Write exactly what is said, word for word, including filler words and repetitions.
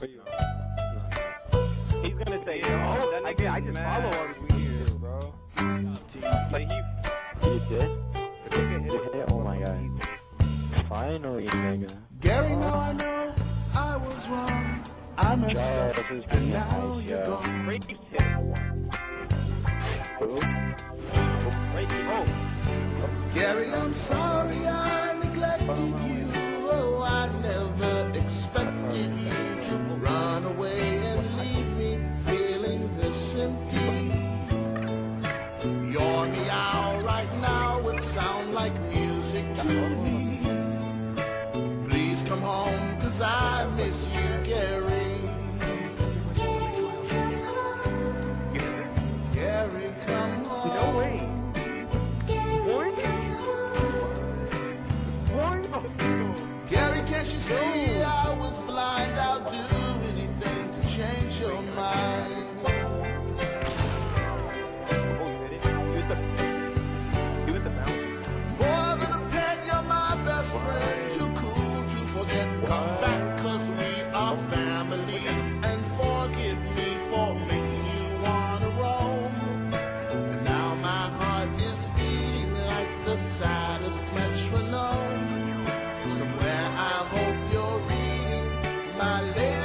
you. He's gonna say, oh, I, did, I just follow him. Weird, bro. But he, You did? he hit it. Oh my god. Finally, nigga. Gary, now I know I was wrong. I messed Yo, up, this is and pretty now nice, you're yo. gone. Great hit. Who? Great hit. Oh. Gary, I'm sorry I neglected you. Oh, I never expected you to run away and leave me feeling this empty. Your meow right now would sound like music to me. Please come home, cause I miss you, Gary. Gary, come home. No way. Gary, can't you see I was blind? I'll do anything to change your mind. More than a pet, you're my best friend. Too cool to forget. Come back, cause we are family. And forgive me for making you wanna roam. And now my heart is beating like the saddest metronome. Somewhere I hope you're reading my letter.